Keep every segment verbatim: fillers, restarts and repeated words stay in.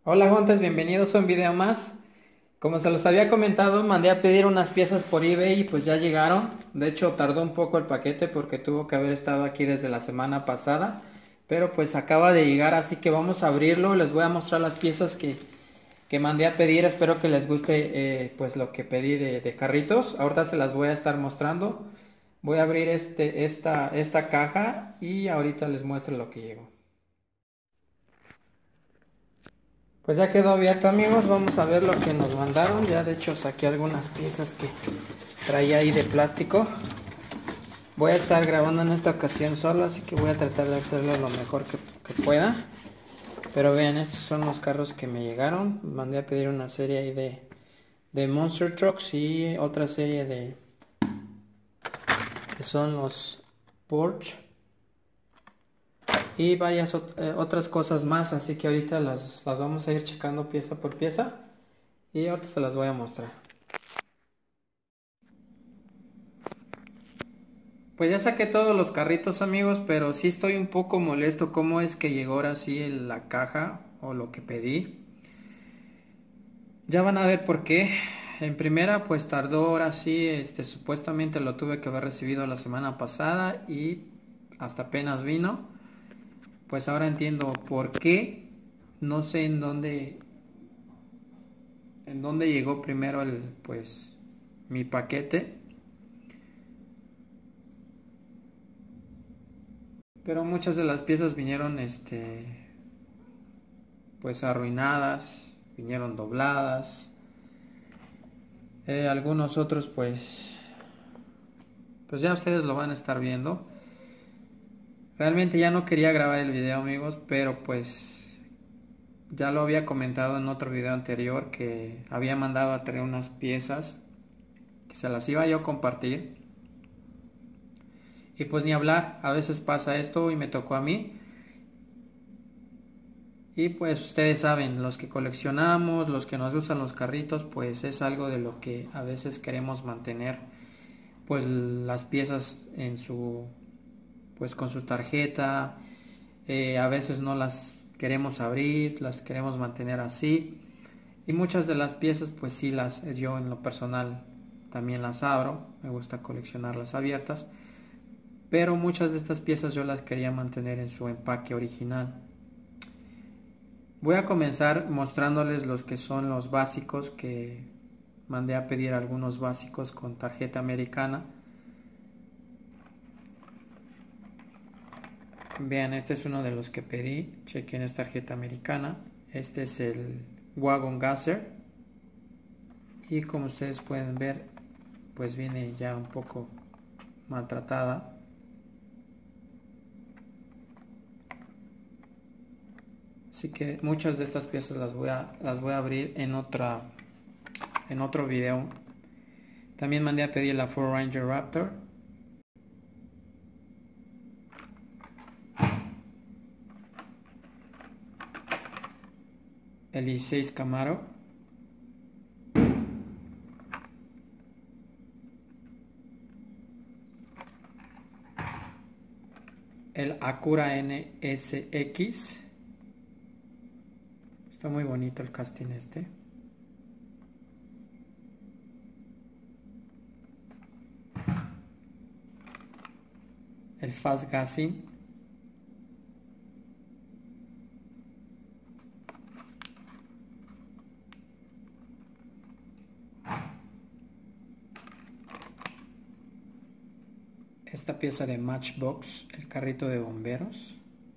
Hola Juntes, bienvenidos a un video más. Como se los había comentado, mandé a pedir unas piezas por eBay y pues ya llegaron. De hecho, tardó un poco el paquete porque tuvo que haber estado aquí desde la semana pasada. Pero pues acaba de llegar, así que vamos a abrirlo. Les voy a mostrar las piezas que, que mandé a pedir. Espero que les guste eh, pues lo que pedí de, de carritos. Ahorita se las voy a estar mostrando. Voy a abrir este, esta, esta caja y ahorita les muestro lo que llegó. Pues ya quedó abierto, amigos, vamos a ver lo que nos mandaron. Ya de hecho saqué algunas piezas que traía ahí de plástico. Voy a estar grabando en esta ocasión solo, así que voy a tratar de hacerlo lo mejor que, que pueda. Pero vean, estos son los carros que me llegaron. Mandé a pedir una serie ahí de, de Monster Trucks y otra serie de que son los Porsche y varias ot eh, otras cosas más. Así que ahorita las, las vamos a ir checando pieza por pieza y ahorita se las voy a mostrar. Pues ya saqué todos los carritos, amigos, pero sí estoy un poco molesto cómo es que llegó ahora sí en la caja o lo que pedí. Ya van a ver por qué. En primera, pues tardó ahora sí, este, supuestamente lo tuve que haber recibido la semana pasada y hasta apenas vino. Pues ahora entiendo por qué. No sé en dónde, en dónde llegó primero el, pues, mi paquete. Pero muchas de las piezas vinieron, este, pues arruinadas, vinieron dobladas. Eh, algunos otros pues, pues ya ustedes lo van a estar viendo. Realmente ya no quería grabar el video, amigos, pero pues ya lo había comentado en otro video anterior que había mandado a traer unas piezas que se las iba yo a compartir. Y pues ni hablar, a veces pasa esto y me tocó a mí. Y pues ustedes saben, los que coleccionamos, los que nos gustan los carritos, pues es algo de lo que a veces queremos mantener pues las piezas en su pues con su tarjeta. Eh, a veces no las queremos abrir, las queremos mantener así. Y muchas de las piezas pues sí las yo en lo personal también las abro, me gusta coleccionarlas abiertas, pero muchas de estas piezas yo las quería mantener en su empaque original. Voy a comenzar mostrándoles los que son los básicos, que mandé a pedir algunos básicos con tarjeta americana. Vean, este es uno de los que pedí, chequen, esta tarjeta americana. Este es el Wagon Gasser y como ustedes pueden ver pues viene ya un poco maltratada. Así que muchas de estas piezas las voy a, las voy a abrir en, otra, en otro video. También mandé a pedir la Ford Ranger Raptor. El dieciséis Camaro. El Acura N S X. Está muy bonito el casting este. El Fast Gassing. Esta pieza de Matchbox, el carrito de bomberos.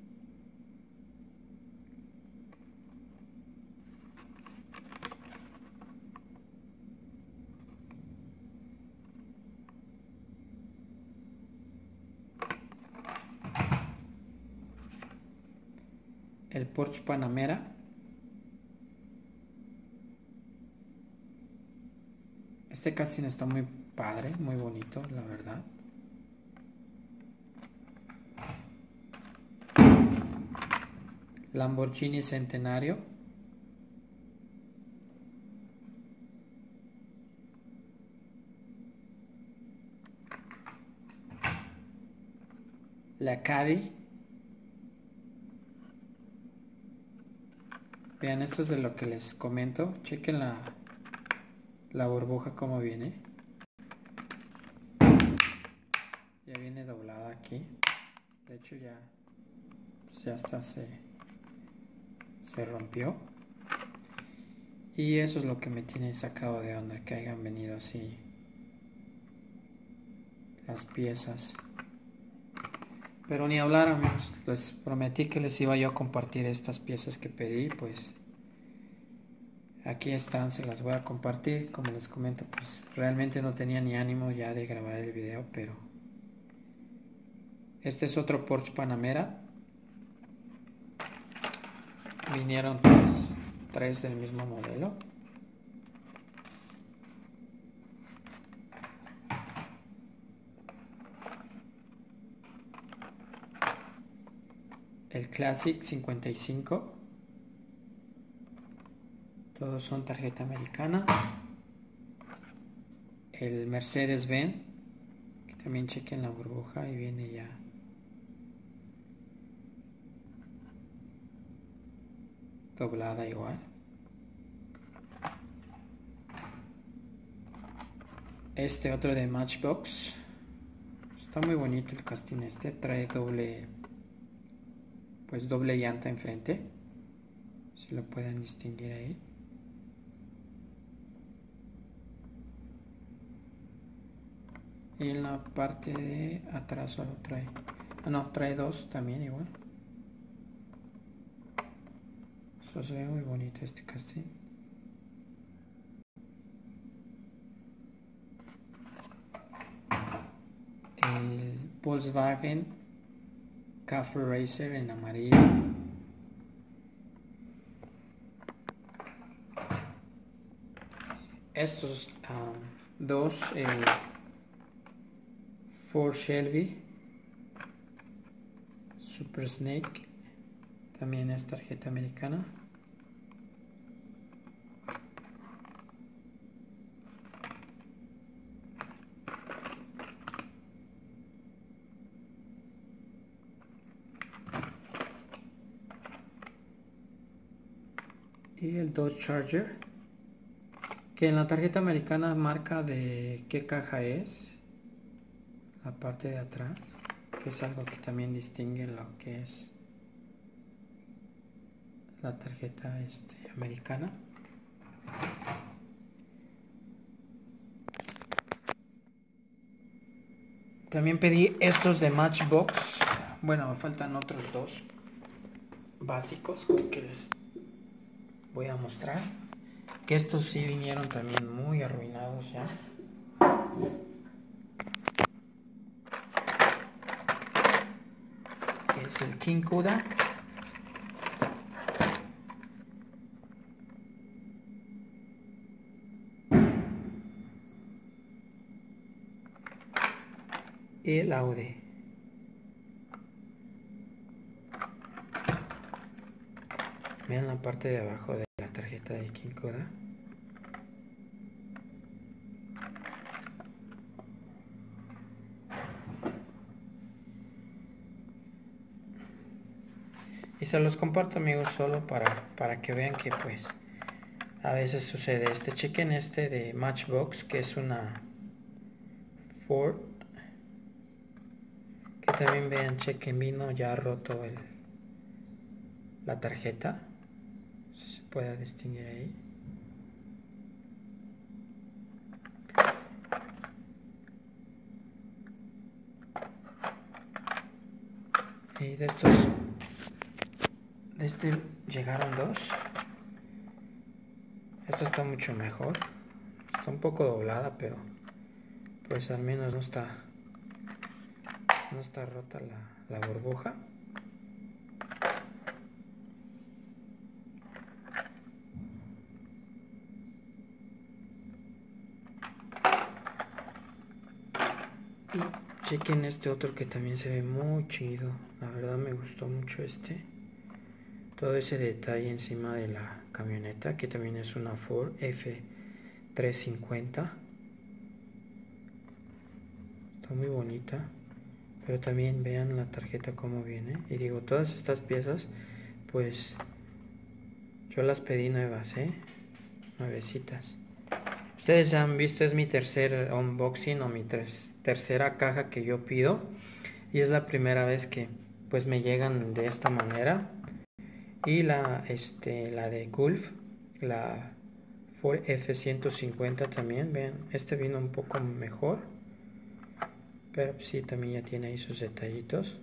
El Porsche Panamera. Este casting está muy padre, muy bonito, la verdad. Lamborghini Centenario. La Caddy. Vean, esto es de lo que les comento. Chequen la, la burbuja como viene. Ya viene doblada aquí. De hecho ya, pues ya hasta se, se rompió. Y eso es lo que me tiene sacado de onda, que hayan venido así las piezas. Pero ni hablar, amigos, les prometí que les iba yo a compartir estas piezas que pedí, pues aquí están, se las voy a compartir. Como les comento, pues realmente no tenía ni ánimo ya de grabar el video, pero este es otro Porsche Panamera. Vinieron tres, tres del mismo modelo. El Classic cincuenta y cinco. Todos son tarjeta americana. El Mercedes-Benz, que también chequen la burbuja y viene ya doblada igual. Este otro de Matchbox. Está muy bonito el casting este. Trae doble, pues doble llanta enfrente. Si lo pueden distinguir ahí. Y en la parte de atrás solo trae, ah, no, trae dos también igual. Eso se ve muy bonito este casting. El Volkswagen Cafe Racer en amarillo. Estos um, dos, el Ford Shelby Super Snake, también es tarjeta americana. Y el Dodge Charger, que en la tarjeta americana marca de qué caja es, la parte de atrás, que es algo que también distingue lo que es la tarjeta este, americana. También pedí estos de Matchbox. Bueno, me faltan otros dos básicos que les voy a mostrar. Que estos sí vinieron también muy arruinados ya. Que es el King Cuda. Y el Audi. Vean la parte de abajo de la tarjeta de King Cuda. Y se los comparto, amigos, solo para, para que vean que pues a veces sucede. Este, chequen este de Matchbox, que es una Ford. Que también vean, chequen, vino ya roto el, la tarjeta. No sé si se puede distinguir ahí. Y de estos, de este llegaron dos. Esta está mucho mejor. Está un poco doblada, pero pues al menos no está no está rota la, la burbuja. Y chequen este otro que también se ve muy chido. La verdad me gustó mucho este. Todo ese detalle encima de la camioneta, que también es una Ford F trescientos cincuenta. Está muy bonita. Pero también vean la tarjeta como viene. Y digo, todas estas piezas, pues Yo las pedí nuevas, ¿eh? Nuevecitas. Ustedes ya han visto, es mi tercer unboxing o mi ter tercera caja que yo pido. Y es la primera vez que pues me llegan de esta manera. Y la, este, la de Gulf, la Ford F ciento cincuenta también, vean, este vino un poco mejor. Pero sí, también ya tiene ahí sus detallitos.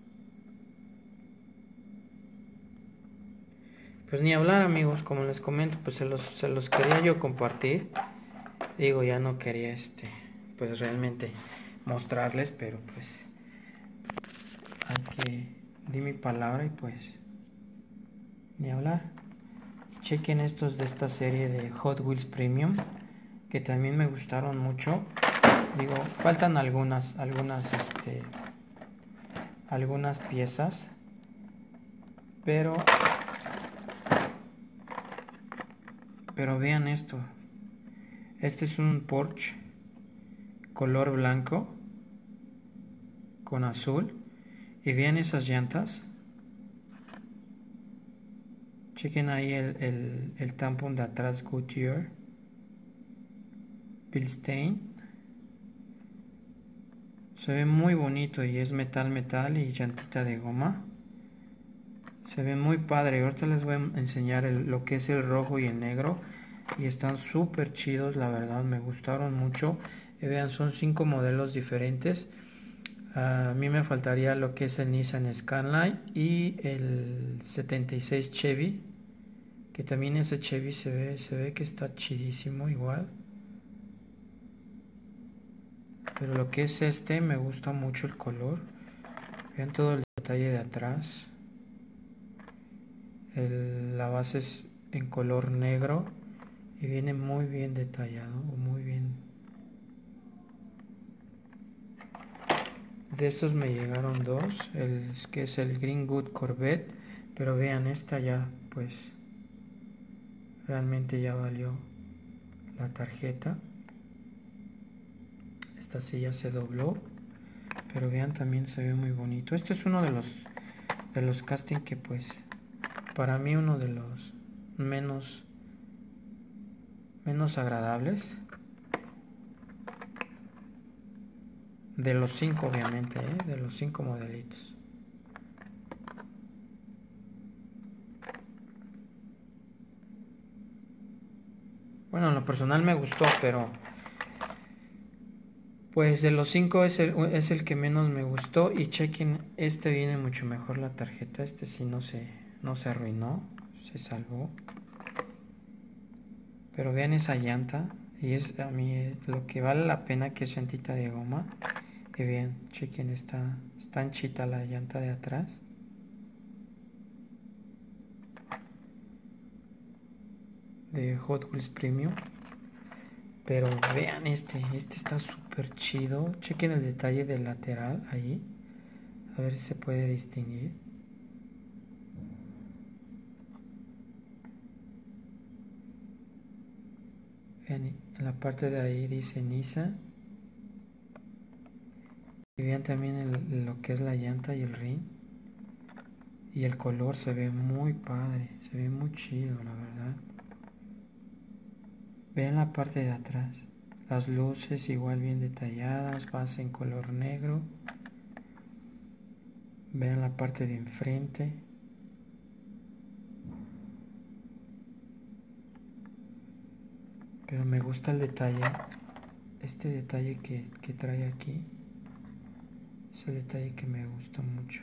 Pues ni hablar, amigos, como les comento, pues se los, se los quería yo compartir. Digo, ya no quería este, pues realmente mostrarles, pero pues hay que di mi palabra y pues ni hablar. Chequen estos de esta serie de Hot Wheels Premium, que también me gustaron mucho. Digo, faltan algunas, algunas, este, algunas piezas, pero, pero vean esto. Este es un Porsche color blanco con azul, y vean esas llantas. Chequen ahí el, el, el tampón de atrás, Goodyear, Bilstein. Se ve muy bonito y es metal metal y llantita de goma. Se ve muy padre. Ahorita les voy a enseñar el, lo que es el rojo y el negro. Y están súper chidos, la verdad, me gustaron mucho. Y vean, son cinco modelos diferentes. A mí me faltaría lo que es el Nissan Skyline y el setenta y seis Chevy, que también ese Chevy se ve, se ve que está chidísimo igual. Pero lo que es este, me gusta mucho el color. Vean todo el detalle de atrás. El, la base es en color negro y viene muy bien detallado, muy bien. De estos me llegaron dos, el que es el Greenwood Corvette, pero vean, esta ya pues realmente ya valió la tarjeta. Esta sí ya se dobló, pero vean, también se ve muy bonito. Este es uno de los de los casting que pues para mí uno de los menos menos agradables de los cinco, obviamente, ¿eh? De los cinco modelitos. Bueno, en lo personal me gustó, pero pues de los cinco es el, es el que menos me gustó. Y chequen, este viene mucho mejor la tarjeta. Este sí no se, no se arruinó, se salvó. Pero vean esa llanta. Y es a mí lo que vale la pena, que es llantita de goma. Y bien, chequen, está, está anchita la llanta de atrás. De Hot Wheels Premium. Pero vean este, este está súper chido. Chequen el detalle del lateral ahí. A ver si se puede distinguir. Vean, en la parte de ahí dice Nissan. Y vean también el, lo que es la llanta y el rin. Y el color se ve muy padre. Se ve muy chido, la verdad. Vean la parte de atrás. Las luces igual bien detalladas. Base en color negro. Vean la parte de enfrente. Pero me gusta el detalle. Este detalle que, que trae aquí. Es el detalle que me gusta mucho.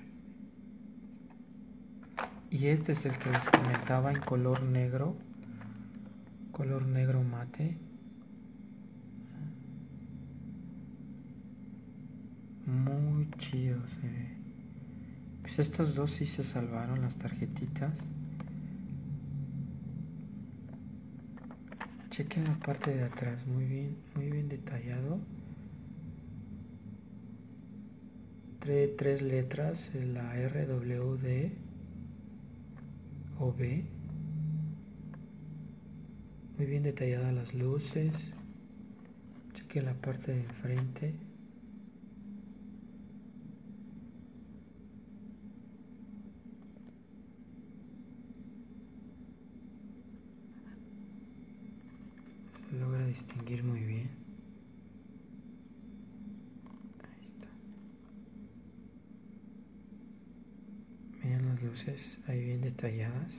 Y este es el que les comentaba, en color negro. Color negro mate. Muy chido se ve. Pues estos dos sí se salvaron, las tarjetitas. Chequen la parte de atrás, muy bien, muy bien detallado. Trae tres letras, la R, W, D o B. Muy bien detalladas las luces. Chequen la parte de enfrente. distinguir muy bien. Ahí está. Miren las luces ahí bien detalladas.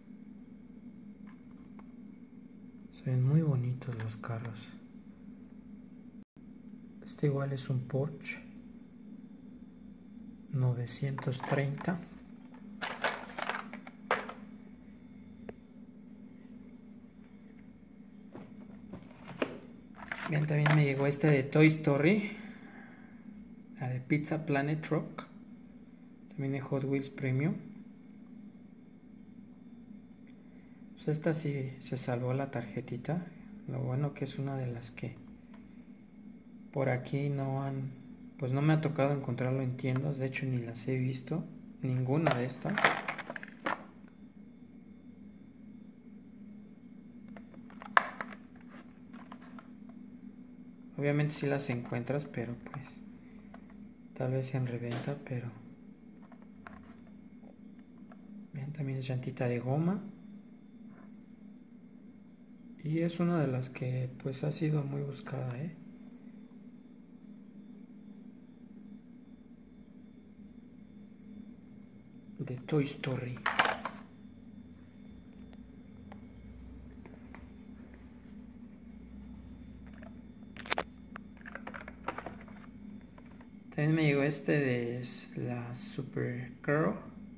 Se ven muy bonitos los carros. Este igual es un Porsche novecientos treinta. Bien, también me llegó esta de Toy Story, la de Pizza Planet Truck, también de Hot Wheels Premium. Pues esta sí se salvó la tarjetita. Lo bueno que es una de las que por aquí no han, pues no me ha tocado encontrarlo en tiendas, de hecho ni las he visto, ninguna de estas. Obviamente sí las encuentras, pero pues tal vez en reventa, pero bien, también es llantita de goma. Y es una de las que pues ha sido muy buscada, ¿eh? De Toy Story. También me llegó este de la Supergirl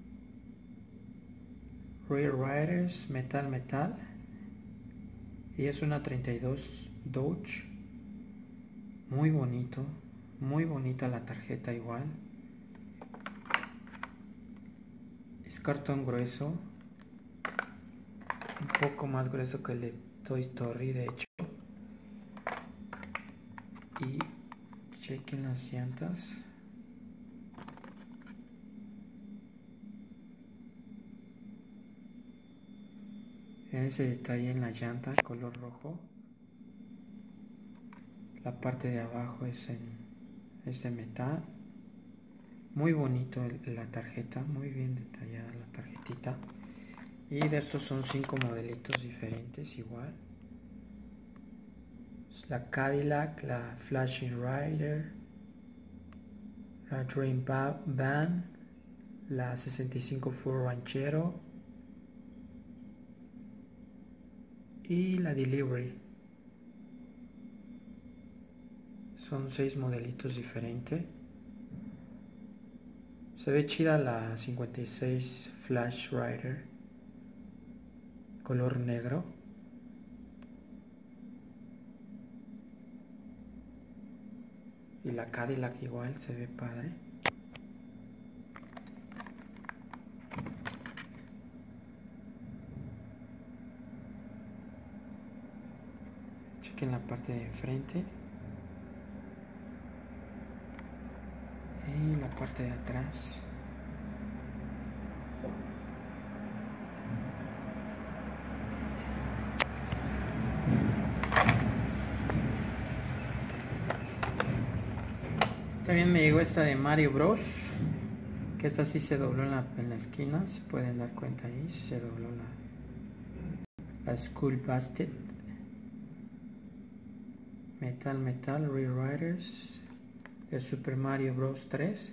Real Riders Metal Metal. Y es una treinta y dos Dodge. Muy bonito. Muy bonita la tarjeta igual. Es cartón grueso. Un poco más grueso que el de Toy Story, de hecho. Y chequen las llantas. Vean ese detalle en la llanta, color rojo. La parte de abajo es, en, es de metal. Muy bonito el, la tarjeta, muy bien detallada la tarjetita. Y de estos son cinco modelitos diferentes igual. Es la Cadillac, la Flashy Rider, la Dream Van, la sesenta y cinco Ford Ranchero y la Delivery. Son seis modelitos diferentes. Se ve chida la cincuenta y seis Flash Rider, color negro. Y la Cadillac igual se ve padre. Chequen la parte de enfrente. Y la parte de atrás. También me llegó esta de Mario Bros, que esta sí se dobló en la, en la esquina, se pueden dar cuenta ahí, se dobló la, la School Basket. Metal Metal Rewriters de Super Mario Bros tres.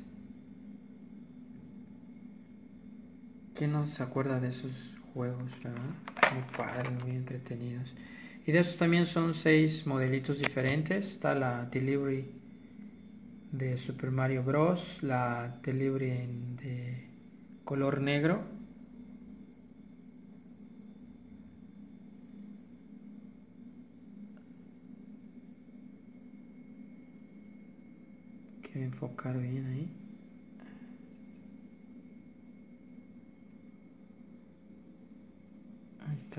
¿Quién no se acuerda de esos juegos, verdad? Muy padres, muy entretenidos. Y de esos también son seis modelitos diferentes. Está la Delivery de Super Mario Bros, la Delivery de color negro, quiero enfocar bien ahí. Ahí está.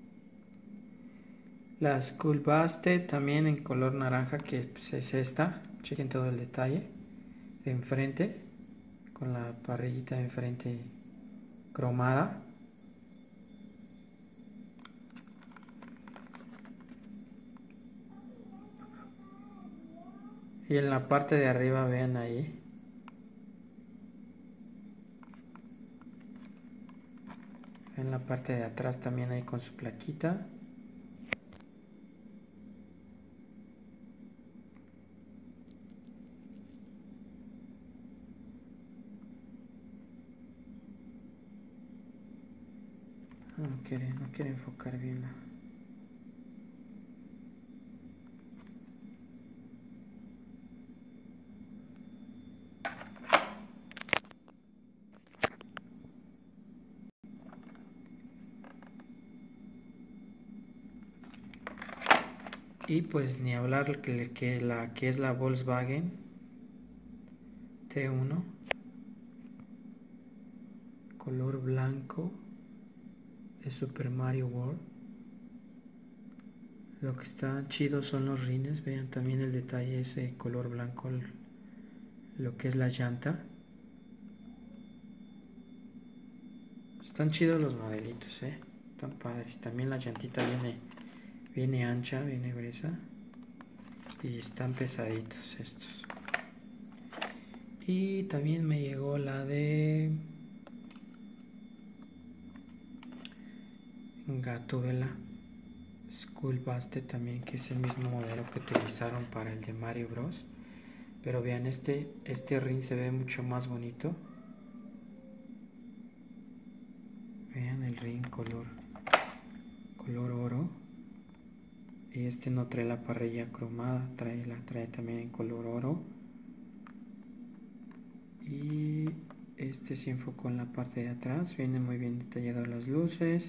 La School Basket también en color naranja, que pues es esta. Chequen todo el detalle de enfrente, con la parrillita de enfrente cromada. Y en la parte de arriba, vean ahí, en la parte de atrás también ahí con su plaquita. No quiere, no quiere enfocar bien la... Y pues ni hablar que, que la que es la Volkswagen T uno, color blanco, es Super Mario World. Lo que está chido son los rines, vean también el detalle ese color blanco, lo que es la llanta. Están chidos los modelitos, eh, están padres. También la llantita viene, viene ancha, viene gruesa. Y están pesaditos estos. Y también me llegó la de Gatúbela School Buster también, que es el mismo modelo que utilizaron para el de Mario Bros. Pero vean, este, este ring se ve mucho más bonito. Vean el ring color, color oro. Y este no trae la parrilla cromada, trae, la trae también en color oro. Y este se enfocó en la parte de atrás, viene muy bien detallado las luces.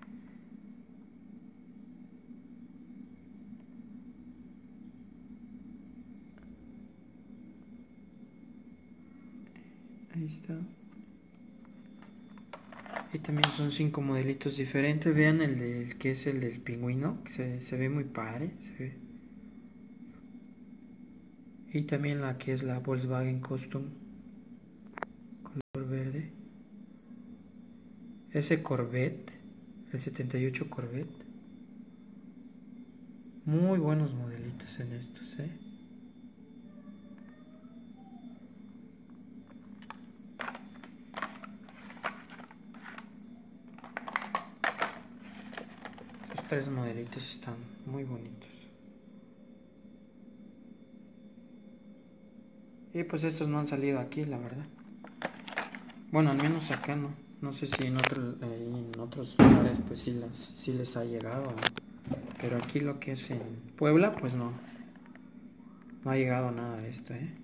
Ahí está. Y también son cinco modelitos diferentes. Vean el del que es el del pingüino, que se, se ve muy padre, se ve. Y también la que es la Volkswagen Custom, color verde. Ese Corvette, el setenta y ocho Corvette. Muy buenos modelitos en estos, eh. Estos tres modelitos están muy bonitos. Y pues estos no han salido aquí, la verdad. Bueno, al menos acá no. No sé si en, otro, eh, en otros lugares pues sí, las, sí les ha llegado, ¿no? Pero aquí lo que es en Puebla pues no. No ha llegado nada de esto, ¿eh?